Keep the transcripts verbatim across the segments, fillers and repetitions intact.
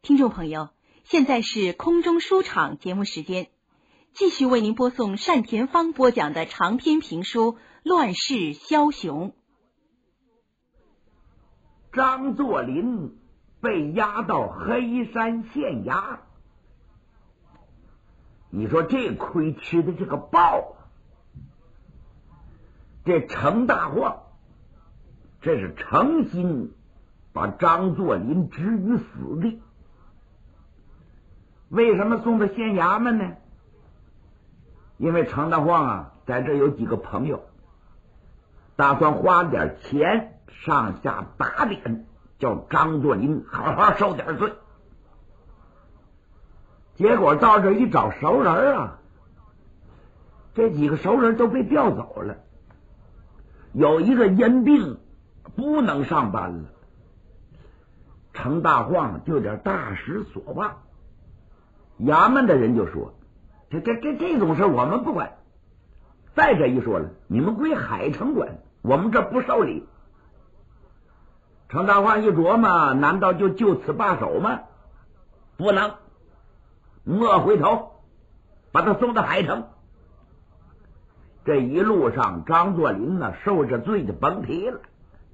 听众朋友，现在是空中书场节目时间，继续为您播送单田芳播讲的长篇评书《乱世枭雄》。 张作霖被押到黑山县衙，你说这亏吃的这个报，这程大晃这是诚心把张作霖置于死地。为什么送到县衙门呢？因为程大晃啊在这有几个朋友，打算花点钱上下打点，叫张作霖好好受点罪。结果到这一找熟人啊，这几个熟人都被调走了，有一个因病不能上班了。程大晃就有点大失所望，衙门的人就说：“这这这这种事我们不管。再者一说了，你们归海城管，我们这不受理。”程大晃一琢磨，难道就就此罢手吗？不能，莫回头，把他送到海城。这一路上，张作霖呢受着罪就甭提了，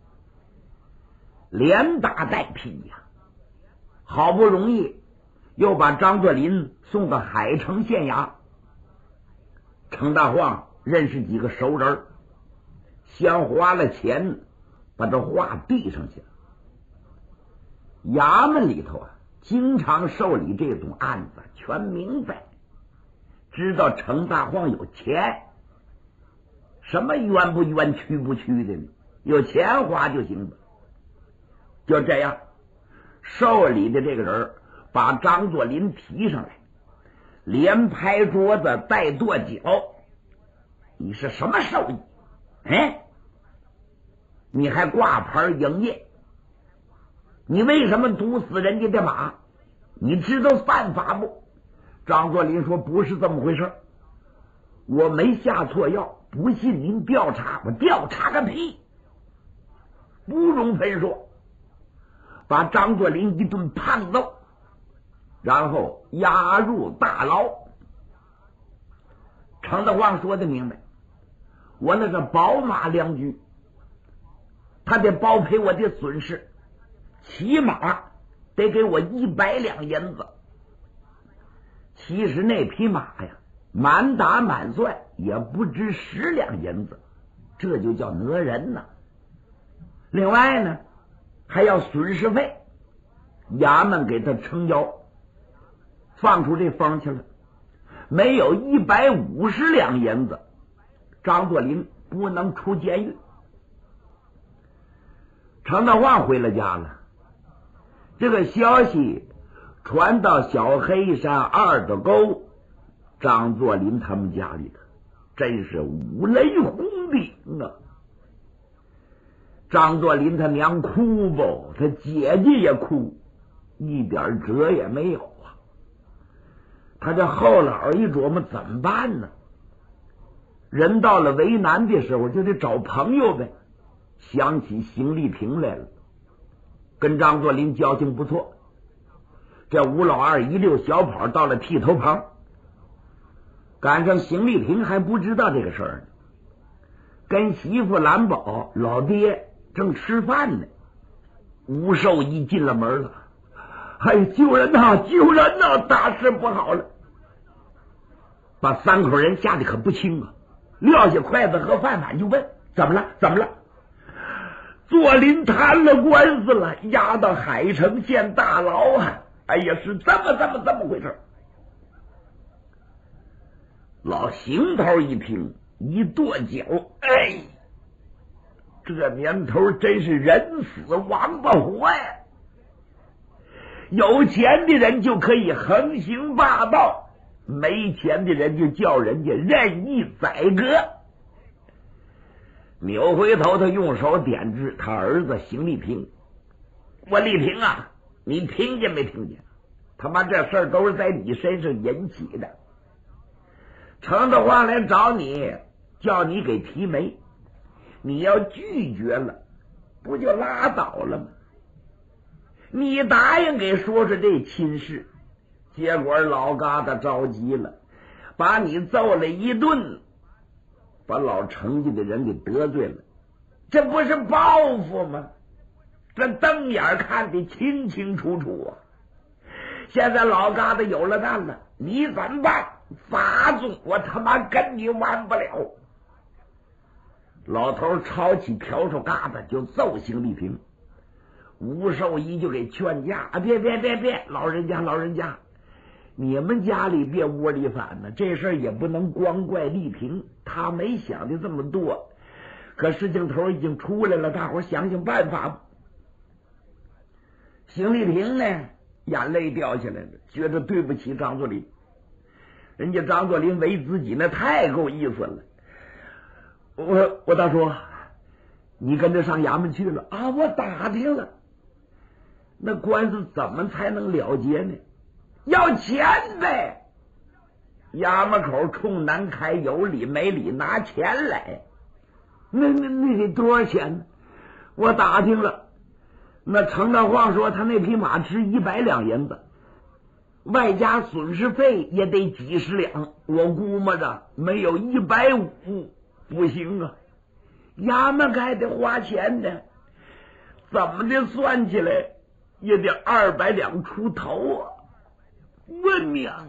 连打带拼呀，好不容易又把张作霖送到海城县衙。程大晃认识几个熟人，先花了钱把这话递上去了。衙门里头啊，经常受理这种案子，全明白，知道程大晃有钱，什么冤不冤屈不屈的呢？有钱花就行了。就这样，受理的这个人把张作霖提上来，连拍桌子带跺脚：“你是什么手艺？哎，你还挂牌营业？你为什么毒死人家的马？你知道犯法不？”张作霖说：“不是这么回事，我没下错药，不信您调查。”“我调查个屁！”不容分说，把张作霖一顿胖揍，然后押入大牢。程大晃说的明白，我那是宝马良驹，他得包赔我的损失，起码得给我一百两银子。其实那匹马呀，满打满算也不值十两银子，这就叫讹人呐。另外呢，还要损失费，衙门给他撑腰，放出这风去了。没有一百五十两银子，张作霖不能出监狱。程大晃回了家了，这个消息传到小黑山二道沟张作霖他们家里头，真是五雷轰顶啊！张作霖他娘哭不，他姐姐也哭，一点辙也没有啊。他这后老一琢磨怎么办呢？人到了为难的时候就得找朋友呗。想起邢立平来了，跟张作霖交情不错。这吴老二一溜小跑到了剃头棚，赶上邢立平还不知道这个事儿呢，跟媳妇兰宝老爹正吃饭呢。吴寿一进了门了：“哎，救人呐，救人呐，大事不好了！”把三口人吓得可不轻啊，撂下筷子和饭碗就问：“怎么了？怎么了？”作霖谈了官司了，押到海城县大牢啊！哎呀，是这么这么这么回事。老邢头一听，一跺脚：“哎，这年头真是人死王八活呀！有钱的人就可以横行霸道，没钱的人就叫人家任意宰割。”扭回头，他用手点指他儿子邢立平：“我立平啊，你听见没听见？他妈这事儿都是在你身上引起的。程大晃来找你，叫你给提媒，你要拒绝了，不就拉倒了吗？ 你答应给说说这亲事，结果老疙瘩着急了，把你揍了一顿，把老程家的人给得罪了，这不是报复吗？这瞪眼看得清清楚楚啊！现在老疙瘩有了难了，你怎么办？发纵，我他妈跟你玩不了！老头抄起笤帚疙瘩就揍邢丽萍，吴寿一就给劝架：啊，别别别别，老人家老人家，你们家里别窝里反呢，这事儿也不能光怪丽萍，他没想的这么多。可事情头已经出来了，大伙想想办法吧。邢丽萍呢，眼泪掉下来了，觉得对不起张作霖，人家张作霖为自己那太够意思了。我我大叔，你跟着上衙门去了啊？我打听了，那官司怎么才能了结呢？要钱呗！衙门口冲南开，有理没理拿钱来。那那那得多少钱呢？我打听了，那程大晃说他那匹马值一百两银子，外加损失费也得几十两，我估摸着没有一百五不行啊！衙门还得花钱呢，怎么的算起来也得二百两出头啊！我娘！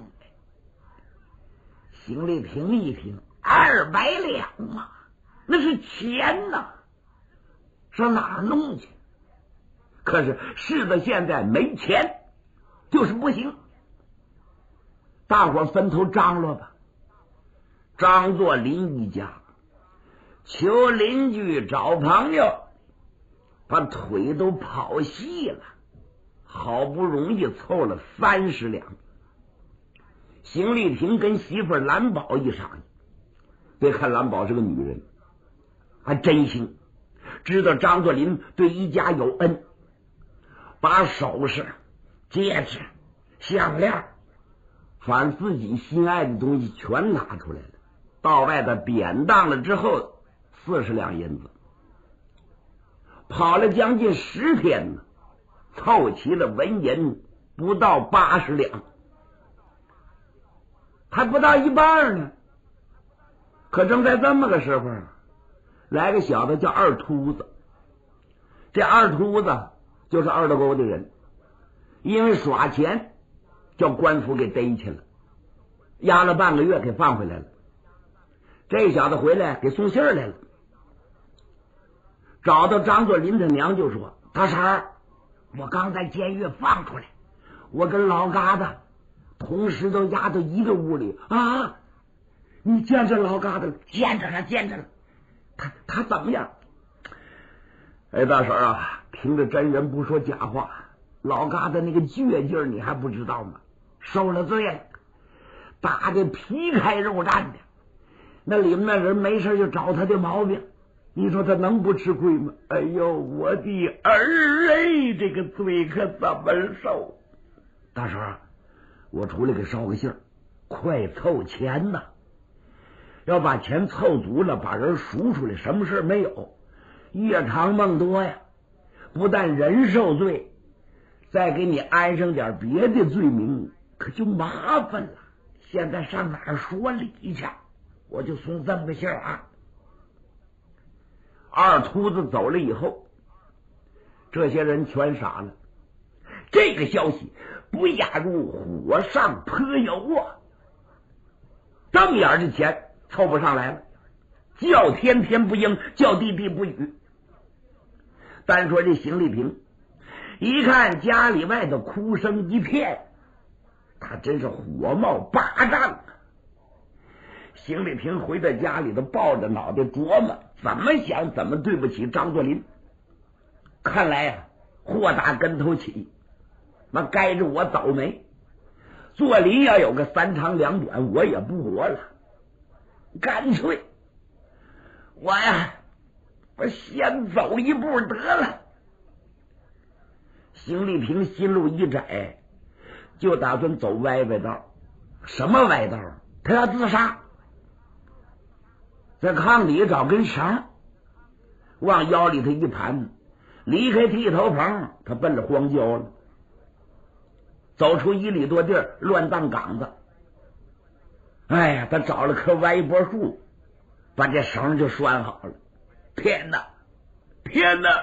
邢丽萍一听，二百两啊，那是钱呐，上哪儿弄去？可是事到现在没钱就是不行，大伙分头张罗吧。张作霖一家求邻居找朋友，把腿都跑细了，好不容易凑了三十两。邢丽萍跟媳妇兰宝一商议，别看兰宝是个女人，还真心知道张作霖对一家有恩，把首饰、戒指、项链，反正自己心爱的东西全拿出来了，到外头典当了之后，四十两银子，跑了将近十天呢，凑齐了纹银不到八十两，还不到一半呢。可正在这么个时候，来个小子叫二秃子。这二秃子就是二道沟的人，因为耍钱叫官府给逮去了，押了半个月给放回来了。这小子回来给送信儿来了，找到张作霖他娘就说：大婶儿，我刚在监狱放出来，我跟老疙瘩同时都押到一个屋里啊！你见着老疙瘩了？见着了，见着了。他他怎么样？哎，大婶啊，听着真人不说假话，老疙瘩那个倔劲儿你还不知道吗？受了罪了，打得皮开肉绽的。那里面那人没事就找他的毛病，你说他能不吃亏吗？哎呦，我的儿哎，这个罪可怎么受？大婶儿，我出来给捎个信儿，快凑钱呐！要把钱凑足了，把人赎出来，什么事没有，夜长梦多呀。不但人受罪，再给你安上点别的罪名，可就麻烦了。现在上哪儿说理去？我就送这么个信儿啊。二秃子走了以后，这些人全傻了。这个消息不亚入火上泼油啊！瞪眼的钱凑不上来了，叫天天不应，叫地地不语。单说这邢丽萍，一看家里外的哭声一片，他真是火冒八丈啊！邢丽萍回到家里头，抱着脑袋琢磨，怎么想怎么对不起张作霖。看来啊，祸打跟头起，那该着我倒霉。作霖要有个三长两短，我也不活了。干脆我呀，我先走一步得了。邢丽萍心路一窄，就打算走歪歪道。什么歪道？他要自杀，在炕里找根绳，往腰里头一盘，离开剃头棚，他奔了荒郊了。 走出一里多地儿，乱葬岗子。哎呀，他找了棵歪脖树，把这绳就拴好了。天哪，天哪！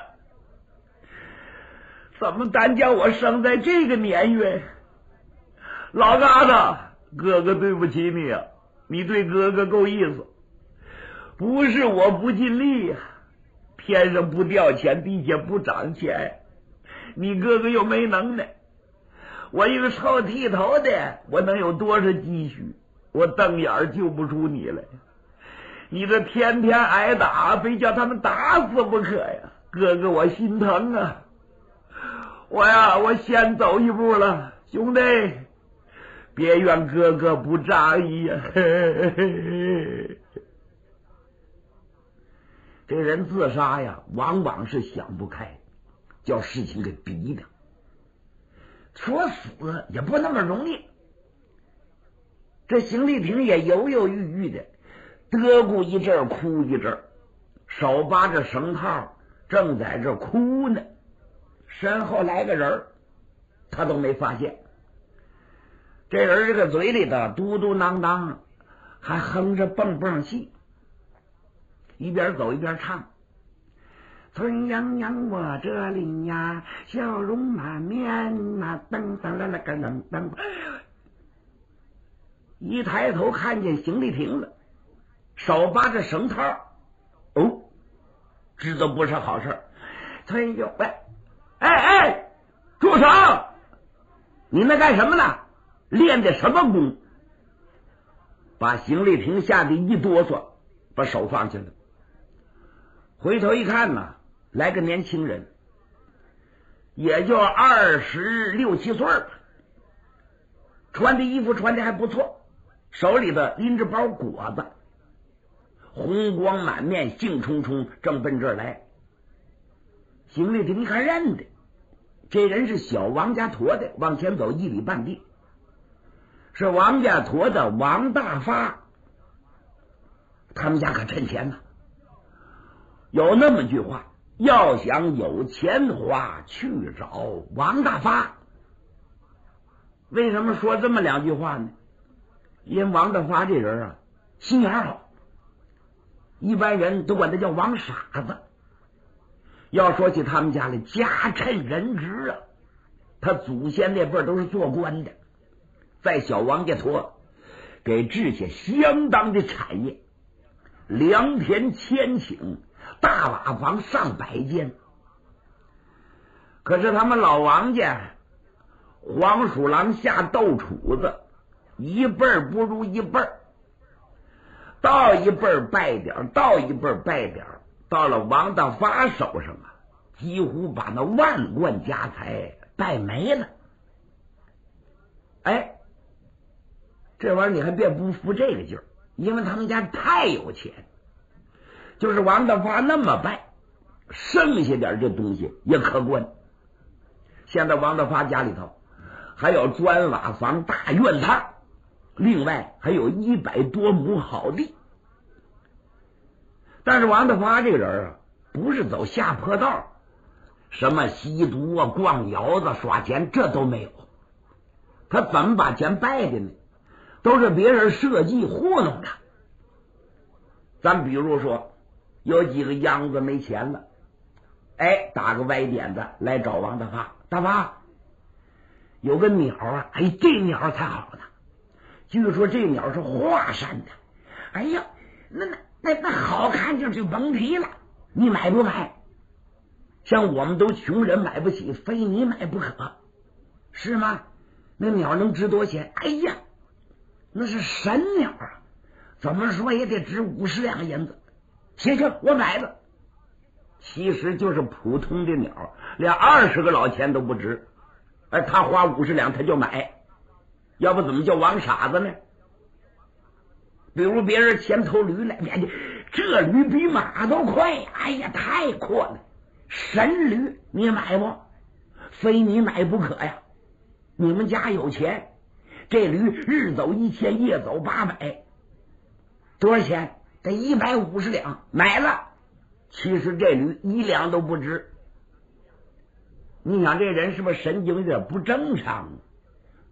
怎么单叫我生在这个年月？老疙瘩，哥哥对不起你啊，你对哥哥够意思。不是我不尽力呀、啊，天上不掉钱，地下不长钱，你哥哥又没能耐。我一个臭剃头的，我能有多少积蓄？我瞪眼救不出你来，你这天天挨打，非叫他们打死不可呀！哥哥，我心疼啊！我呀，我先走一步了，兄弟，别怨哥哥不仗义呀！这人自杀呀，往往是想不开，叫事情给逼的。说死也不那么容易。这邢丽萍也犹犹豫豫的，嘚咕一阵哭一阵，手扒着绳套，正在这哭呢。身后来个人，他都没发现。这人这个嘴里的嘟嘟囔囔，还哼着蹦蹦戏，一边走一边唱。春洋洋我这里呀，笑容满面呐，噔噔噔噔噔噔。一抬头看见邢丽萍了，手扒着绳套，哦，知道不是好事。崔友喂，哎哎，住手！你那干什么呢？练的什么功？把邢丽萍吓得一哆嗦，把手放下了。回头一看呢，来个年轻人，也就二十六七岁吧，穿的衣服穿的还不错，手里的拎着包果子，红光满面，兴冲冲，正奔这儿来。邢丽萍一看认得，这人是小王家坨的，往前走一里半地，是王家坨的王大发，他们家可趁钱呢。有那么句话，要想有钱花，去找王大发。为什么说这么两句话呢？因为王大发这人啊，心眼好，一般人都管他叫王傻子。要说起他们家来，家趁人直啊，他祖先那辈儿都是做官的，在小王家坨给治下相当的产业，良田千顷，大瓦房上百间。可是他们老王家黄鼠狼下豆杵子，一辈儿不如一辈儿，到一辈儿败点儿，到一辈儿败点儿，到了王大发手上啊，几乎把那万贯家财败没了。哎，这玩意儿你还别不服这个劲儿，因为他们家太有钱，就是王大发那么败，剩下点这东西也可观。现在王大发家里头还有砖瓦房、大院榻，另外还有一百多亩好地。但是王大发这个人啊，不是走下坡道，什么吸毒啊、逛窑子、耍钱，这都没有。他怎么把钱败的呢？都是别人设计糊弄的。咱比如说，有几个秧子没钱了，哎，打个歪点子来找王大发，大发有个鸟啊，哎，这鸟才好呢。据说这鸟是华山的，哎呀，那那那那好看就就甭提了，你买不买？像我们都穷人买不起，非你买不可，是吗？那鸟能值多少钱？哎呀，那是神鸟啊，怎么说也得值五十两银子。行行，我买了。其实就是普通的鸟，连二十个老钱都不值，而他花五十两他就买，要不怎么叫王傻子呢？比如别人牵头驴来，这驴比马都快，哎呀，太阔了，神驴，你买不？非你买不可呀！你们家有钱，这驴日走一千，夜走八百，多少钱？得一百五十两，买了。其实这驴一两都不值。你想这人是不是神经有点不正常？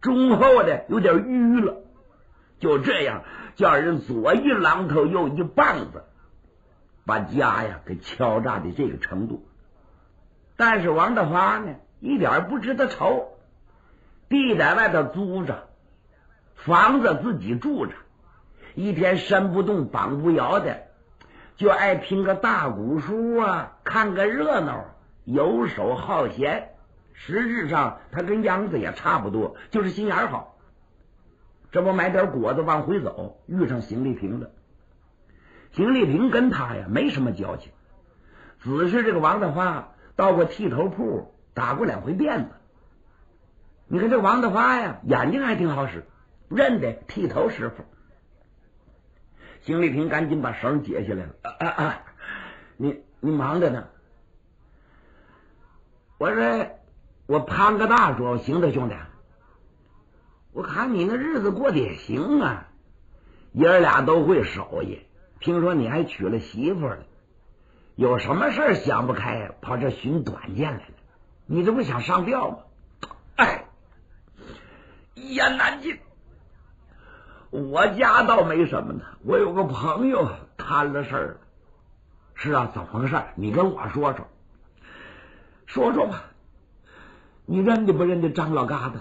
忠厚的有点淤了。就这样叫人左一榔头右一棒子，把家呀给敲诈的这个程度。但是王大发呢一点不知道愁，地在外头租着，房子自己住着，一天身不动膀不摇的，就爱听个大鼓书啊，看个热闹，游手好闲。实质上他跟杨子也差不多，就是心眼好。这不买点果子往回走，遇上邢丽萍了。邢丽萍跟他呀没什么交情，只是这个王大发到过剃头铺打过两回辫子。你看这王大发呀眼睛还挺好使，认得剃头师傅。邢丽萍赶紧把绳解下来了。啊啊啊！你你忙着呢。我说我潘个大说行的兄弟，我看你那日子过得也行啊，爷儿俩都会手艺，听说你还娶了媳妇了，有什么事想不开跑这寻短见来了？你这不想上吊吗？哎，一言难尽。我家倒没什么呢，我有个朋友摊了事儿了。是啊，怎么回事？你跟我说说，说说吧。你认得不认得张老疙瘩？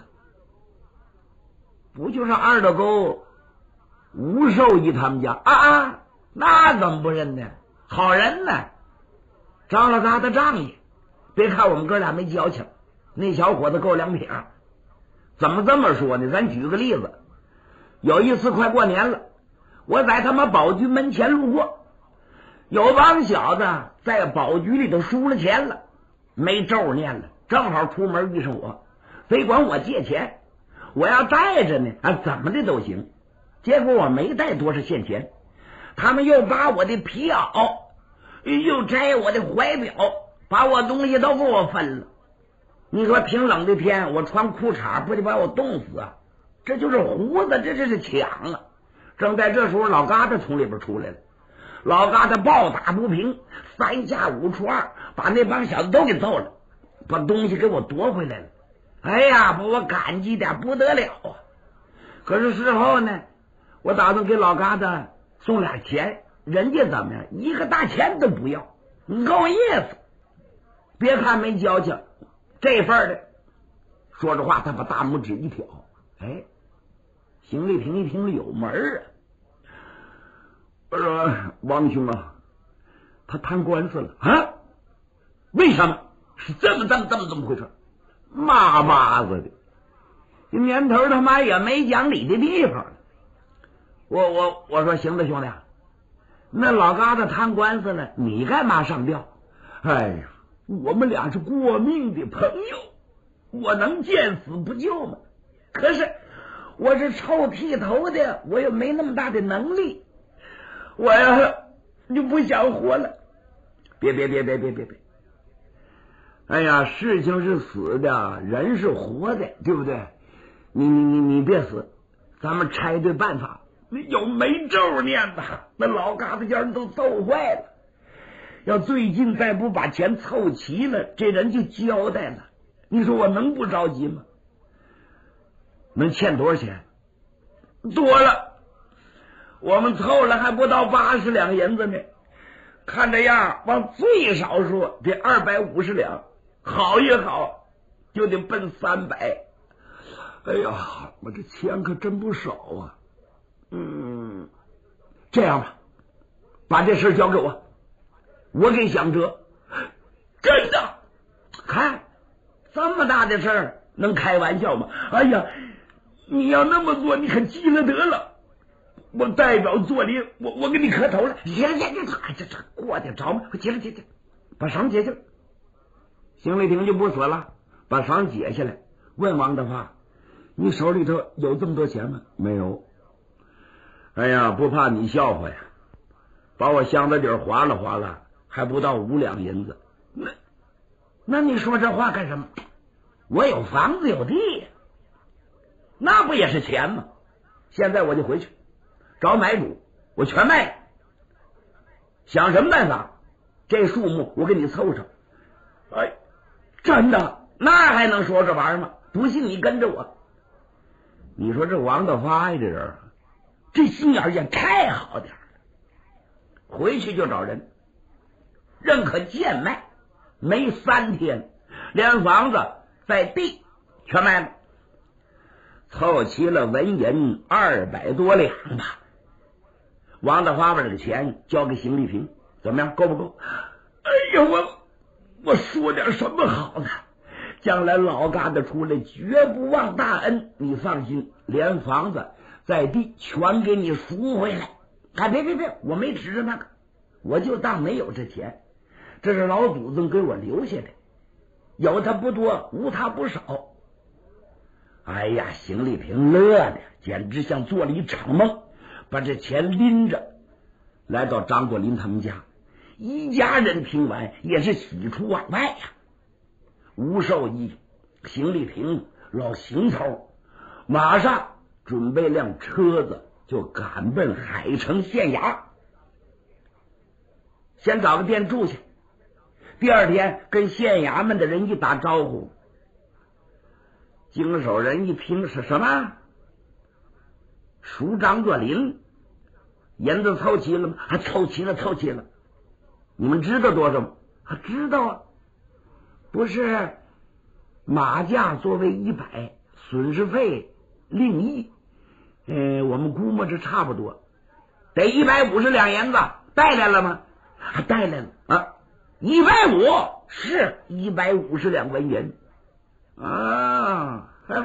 不就是二道沟吴寿义他们家啊啊？那怎么不认呢？好人呢，张老疙瘩仗义。别看我们哥俩没交情，那小伙子够良品。怎么这么说呢？咱举个例子，有一次快过年了，我在他妈宝局门前路过，有帮小子在宝局里头输了钱了，没咒念了，正好出门遇上我，非管我借钱，我要带着呢啊，怎么的都行。结果我没带多少现钱，他们又把我的皮袄，又摘我的怀表，把我东西都给我分了。你说挺冷的天，我穿裤衩不得把我冻死啊？这就是胡子，这这是抢啊！正在这时候，老疙瘩从里边出来了。老疙瘩暴打不平，三下五除二把那帮小子都给揍了，把东西给我夺回来了。哎呀，把我感激的不得了啊！可是事后呢，我打算给老疙瘩送俩钱，人家怎么样，一个大钱都不要，你够意思。别看没交情，这份的。说着话，他把大拇指一挑，哎，邢丽萍一听了有门啊。我说王兄啊，他摊官司了啊？为什么？是这么这么这么这么回事？妈巴子的，这年头他妈也没讲理的地方。我我我说行的兄弟，那老疙瘩摊官司呢，你干嘛上吊？哎呀，我们俩是过命的朋友，我能见死不救吗？可是我是臭剃头的，我又没那么大的能力，我呀就不想活了。别别别别别别别！哎呀，事情是死的，人是活的，对不对？你你你你别死，咱们拆对办法。有没咒念的，那老疙瘩家人都揍坏了。要最近再不把钱凑齐了，这人就交代了。你说我能不着急吗？能欠多少钱？多了，我们凑了还不到八十两银子呢。看这样，往最少说得二百五十两，好也好，就得奔三百。哎呀，我这钱可真不少啊！嗯，这样吧，把这事交给我，我给想辙。真的？看这么大的事儿，能开玩笑吗？哎呀，你要那么做，你可急了得了。我代表做礼，我我给你磕头了。行行行，哎，这这过得着吗？快解了解解，把绳解下来。邢丽萍就不死了，把绳解下来，问王大发：“你手里头有这么多钱吗？”没有。哎呀，不怕你笑话呀，把我箱子底儿划拉划拉，还不到五两银子。那那你说这话干什么？我有房子有地，那不也是钱吗？现在我就回去找买主，我全卖了。想什么办法？这数目我给你凑上。哎，真的？那还能说这玩意儿吗？不信你跟着我。 你说这王大发呀，这人这心眼也太好点了。回去就找人，认可贱卖，没三天，连房子在地全卖了，凑齐了纹银二百多两吧。王大发把这个钱交给邢丽萍，怎么样，够不够？哎呀，我我说点什么好呢？将来老疙瘩出来绝不忘大恩，你放心，连房子在地全给你赎回来。哎，别别别，我没指着那个，我就当没有这钱，这是老祖宗给我留下的，有他不多，无他不少。哎呀，邢丽萍乐的简直像做了一场梦，把这钱拎着来到张作霖他们家，一家人听完也是喜出望外呀。吴寿义、邢丽萍、老邢头马上准备辆车子就赶奔海城县衙，先找个店住下，第二天跟县衙门的人一打招呼，经手人一听是什么赎张作霖，银子凑齐了吗？啊，凑齐了，凑齐了。你们知道多少吗？啊，知道啊。不是马价作为一百，损失费另一，呃，我们估摸着差不多，得一百五十两银子，带来了吗？啊，带来了啊，一百五是一百五十两纹银啊，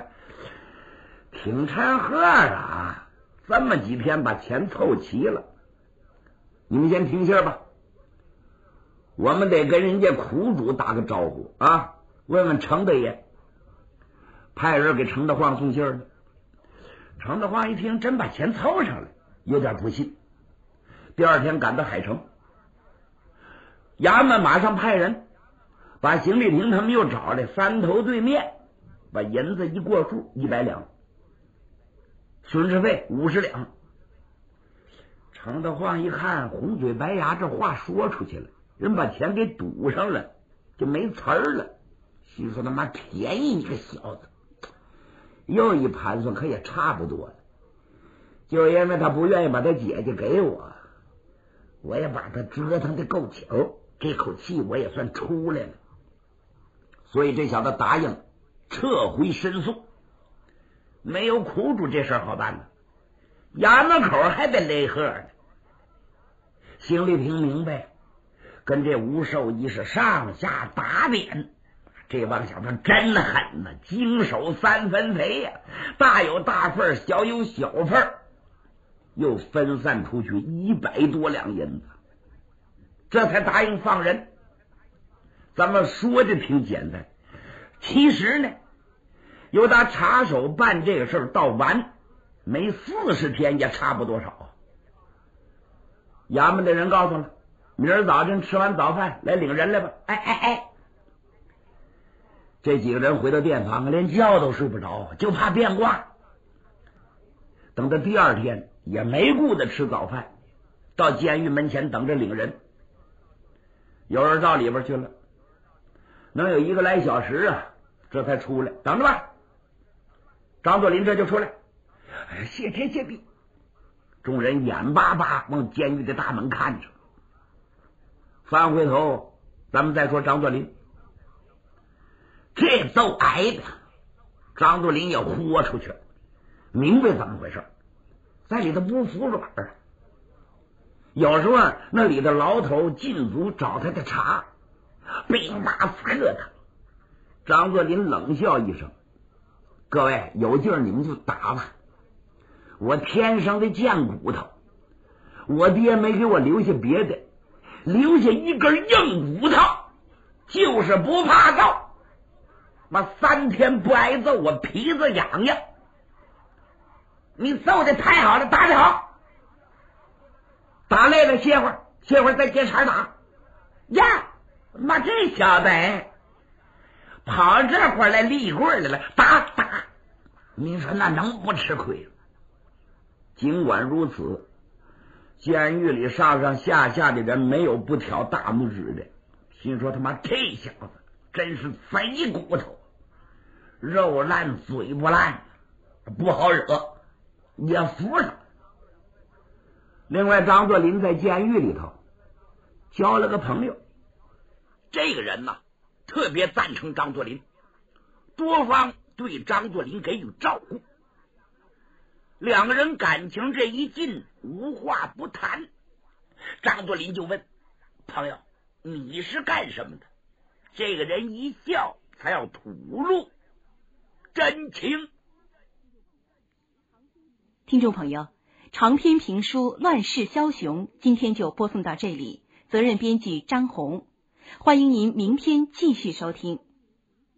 挺掺和啊！这么几天把钱凑齐了，你们先停歇吧。我们得跟人家苦主打个招呼啊！问问程大爷，派人给程大晃送信儿呢。程大晃一听，真把钱凑上了，有点不信。第二天赶到海城，衙门马上派人把邢丽萍他们又找来，三头对面，把银子一过数，一百两，损失费五十两。程大晃一看，红嘴白牙，这话说出去了。人把钱给堵上了，就没词儿了。心说他妈便宜你个小子，又一盘算，可也差不多了。就因为他不愿意把他姐姐给我，我也把他折腾的够巧，这口气我也算出来了。所以这小子答应撤回申诉。没有苦主这事儿好办呢，衙门口还得勒贺呢。邢丽萍明白，跟这吴寿一是上下打脸，这帮小子真狠呐，经手三分肥呀、啊，大有大份，小有小份，又分散出去一百多两银子，这才答应放人。咱们说的挺简单，其实呢，由他插手办这个事儿到完，没四十天也差不多少。衙门的人告诉了，明儿早晨吃完早饭来领人来吧。哎哎哎，这几个人回到店房，连觉都睡不着，就怕变卦。等到第二天也没顾得吃早饭，到监狱门前等着领人。有人到里边去了，能有一个来小时啊，这才出来。等着吧，张作霖这就出来。哎，谢天谢地。众人眼巴巴往监狱的大门看着。翻回头，咱们再说张作霖。这都挨的，张作霖也豁出去了，明白怎么回事，在里头不服软啊。有时候那里的牢头禁足找他的茬，兵马刺他。张作霖冷笑一声：“各位有劲儿你们就打吧，我天生的贱骨头，我爹没给我留下别的，留下一根硬骨头，就是不怕揍。妈三天不挨揍，我皮子痒痒。你揍的太好了，打得好，打累了歇会儿，歇会儿再接茬打。呀，妈这小子跑这会儿来立棍来了，打打！你说那能不吃亏？尽管如此，监狱里上上下下的人没有不挑大拇指的，心说他妈这小子真是贼骨头，肉烂嘴不烂。 不好惹，也服了。另外，张作霖在监狱里头交了个朋友，这个人呢特别赞成张作霖，多方对张作霖给予照顾。两个人感情这一近，无话不谈。张作霖就问朋友：“你是干什么的？”这个人一笑，才要吐露真情。 听众朋友，长篇评书《乱世枭雄》今天就播送到这里，责任编辑张红，欢迎您明天继续收听。